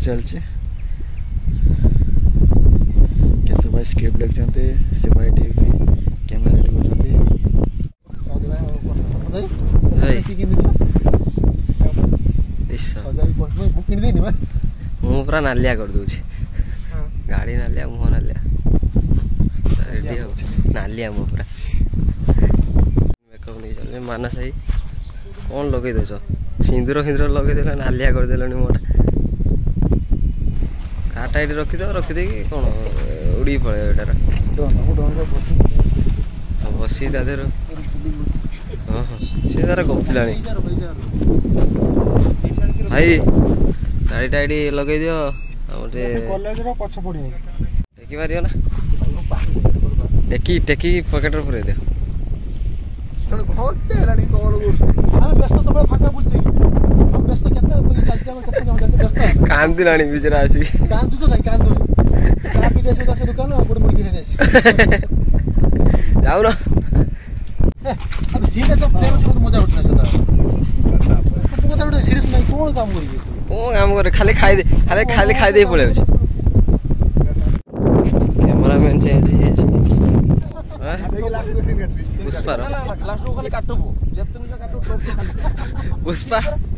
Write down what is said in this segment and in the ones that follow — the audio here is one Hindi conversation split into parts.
चलती कैसे भाई स्क्रिप्ट लिखते से भाई कैमेरा रेडी मुँह पूरा नालिया कर दूची गाड़ी नालिया मुँह नालिया रेडी हो नालिया मुँह पूरा मेकअप नहीं चल मानस भाई कौन लगे दौच सिंदूर फिंदूर लगे देला नालिया करदे मोटा काटा ये रखीदे कि कौन उड़ी पड़े एटार बसी तार हाँ हाँ सी तार गपिला भाई गाड़ीटा ये लगे दियो टेकी मार ना टेकी टेकी पकेट पूरे दियो कांदी बिचरा आसी जाऊ ना कौन काम करे खाली खाई दे खाली खाई दे पड़े cameraman change Pushpa Pushpa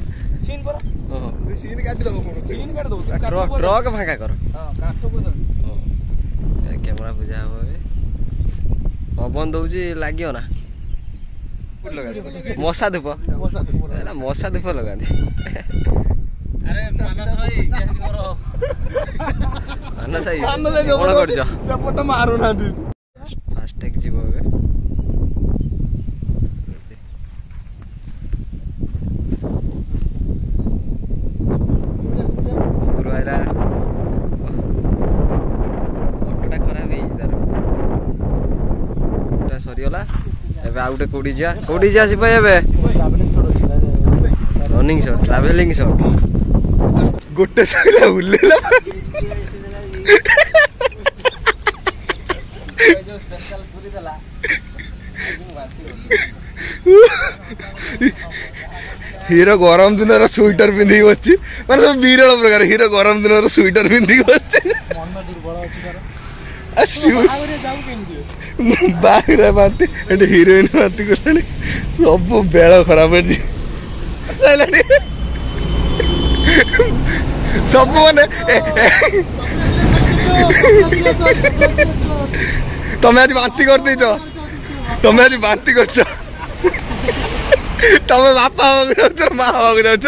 truck फाँका कर कैमरा पूजा हम पवन दौर लगे ना मशा धूप मशा धूप लगा मानस भाई कौन कर मारुना फास्टैग जीव ऑटोटा खराब है सरीगला आउटे कौटी जा रनिंग शॉट ट्रावेलिंग शॉट गोटे सैला उल्लेला हीरो गरम दिन स्वेटर पिंधि बस मैं सब विरल प्रकार हीरो गरम दिन स्वेटर पिंधि बस बाहर बांति हिरोइन बांति कर सब बेल खराब सब मैंने तमें आज बांति कर देच तमें आज बांति कर तमें बापा हवा माँ हवा जाओ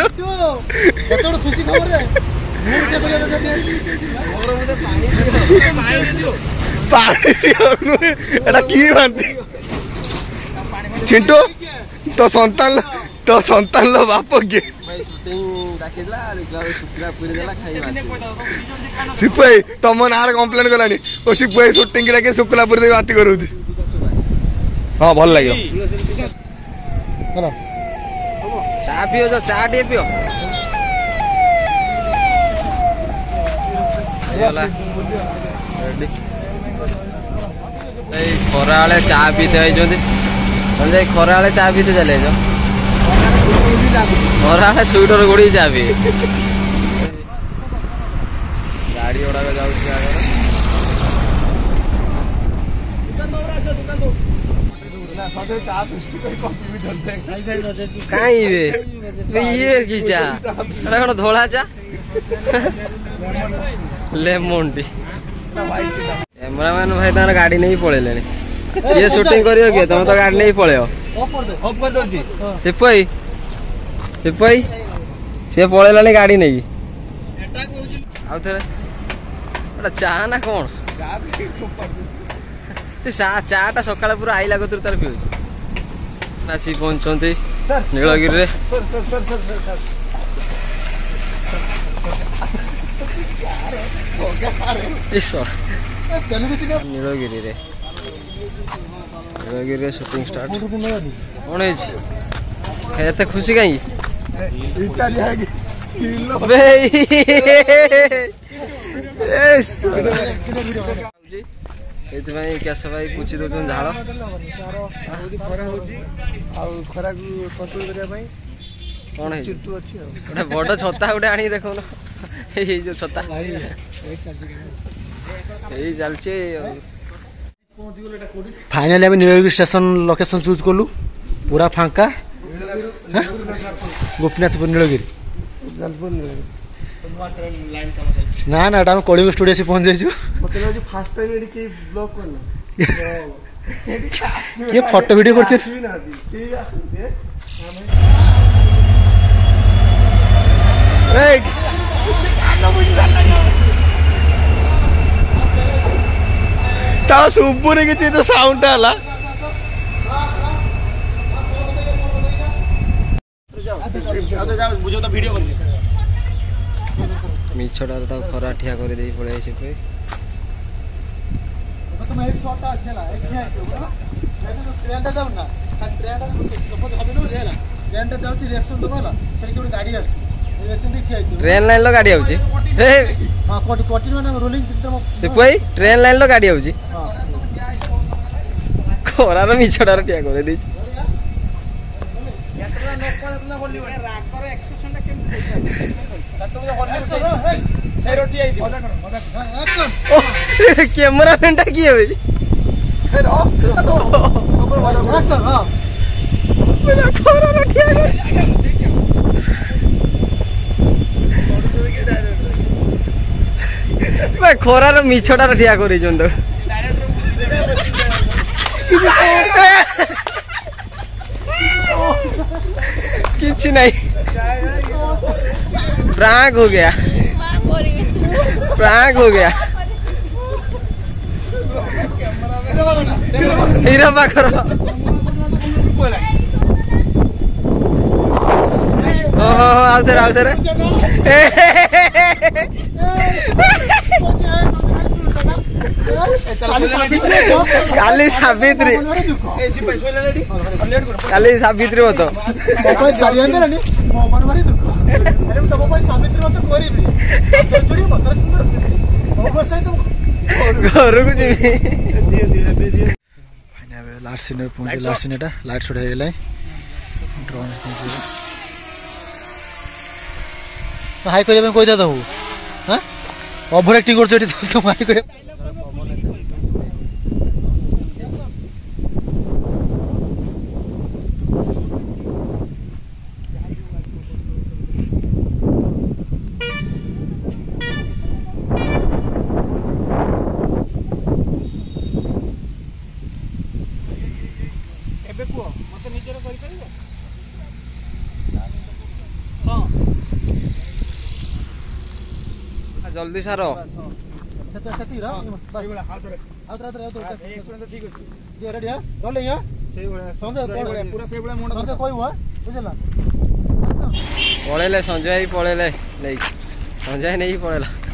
चिंटू तो संतान लो बाप किए सिपाही तुम ना कंप्लेन कलानी सिपाही सुटिंग डाके शुक्लापुर दे बात करूँ हाँ भल लगे चा पिओ तो चा टे पिओ खरा चा पीते संजय खरा चा पीते चले खरा स्वेटर गोड़ी चा पी गाड़ी गुड़ाक जाऊँ कहीं ये की चा कौन धोला चा लेमन टी कैमरामैन भाई तार गाड़ी नहीं पड़े ये शूटिंग करियो किए तुम तो गाड़ी नहीं पड़े सिपाही सिपाही सी पड़ेलानी गाड़ी नहीं आउ थे चा ना कौन चाटा सका पूरा आईला कतुर तार पीऊ आसी पहुंचती नीलगिरी नीलगिरी शूटिंग स्टार्ट कौन है खुशी कहीं कैसे भाई पूछी दौन झाड़ खरा खरा को कंट्रोल करने कौन है चिट्टू अच्छी गोटे बड़ छता गोटे आनी देख जो छता यही चलचे। फाइनली आम नीलगिरी स्टेशन लोकेशन चूज कलु पूरा फांका गोपीनाथपुर नीलगिरी ना ना आम कलिंग स्टूडियो से पहुंच जाइए फास्ट टाइम ब्लॉग करना किए फोटो वीडियो कर सुबुरी किसी तो साउंड आला मिछटा तो खरा ठिया कर दे पड़े से पे ट्रेन लाइन लो गाड़ी आउची सिपुई ट्रेन लाइन लो गाड़ी आउची खरार मिछटार ठिया कर दे कैमरा मैन किए भाई खरार मिछटार ठिया कर किसी नहीं प्रैंक हो गया प्रैंक हो गया हीरा पाखर आउथर आउथर काली सावित्री काली सावित्री हो तो घर को लास्ट सीन पहुंचे लास्ट सीन एटा लाइट शॉट है गला ड्रोन हाई करिया कोई दादा हो हां ओवर एक्टिंग करछ तो हाई करिया जल्दी सारो पड़ेले संजय पड़ेले नहीं संजय नहीं पड़ेला।